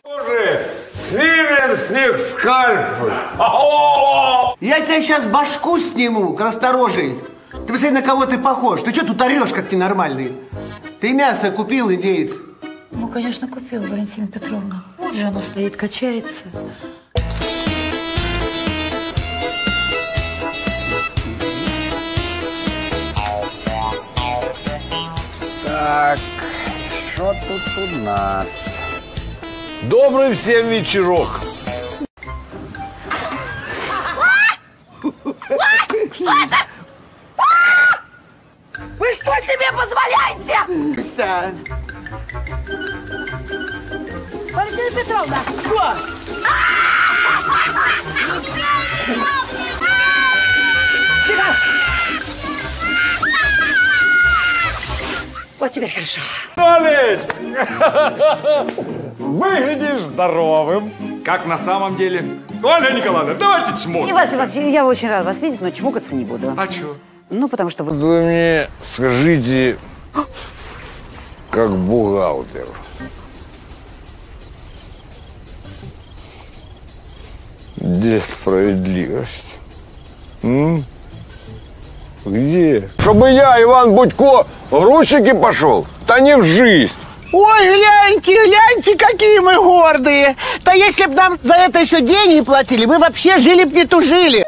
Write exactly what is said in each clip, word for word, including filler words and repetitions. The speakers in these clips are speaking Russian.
Снимем с них скальпы. Я тебя сейчас башку сниму, красторожий. Ты посмотри, на кого ты похож. Ты что тут орешь, как ненормальный? Ты мясо купил, индеец? Ну, конечно, купил, Валентина Петровна. Вот же оно стоит, качается. Так, что тут у нас? Добрый всем вечерок. Что это? Вы что себе позволяете? Ся. Валентина Петровна! Что? Вот теперь хорошо. Толич! Выглядишь здоровым. Как на самом деле. Ольга Николаевна, давайте чмок. Иван Иванович, я очень рада вас видеть, но чмокаться не буду. А чё? Ну, потому что вы... Вы мне скажите, как бухгалтер. Где справедливость? М? Где? Чтобы я, Иван Будько, в грузчики пошел? Да не в жизнь. Ой, гляньте, гляньте, какие мы гордые. Да если бы нам за это еще деньги платили, мы вообще жили б не тужили.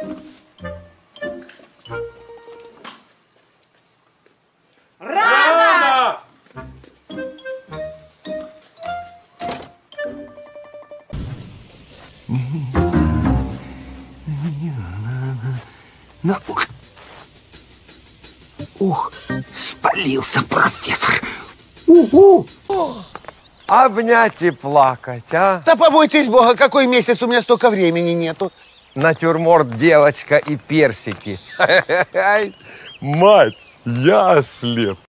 Рано! Ну, ух, ух, спалился профессор. Угу. Обнять и плакать, а? Да побойтесь Бога, какой месяц, у меня столько времени нету. Натюрморт, девочка и персики. Мать, я ослеп.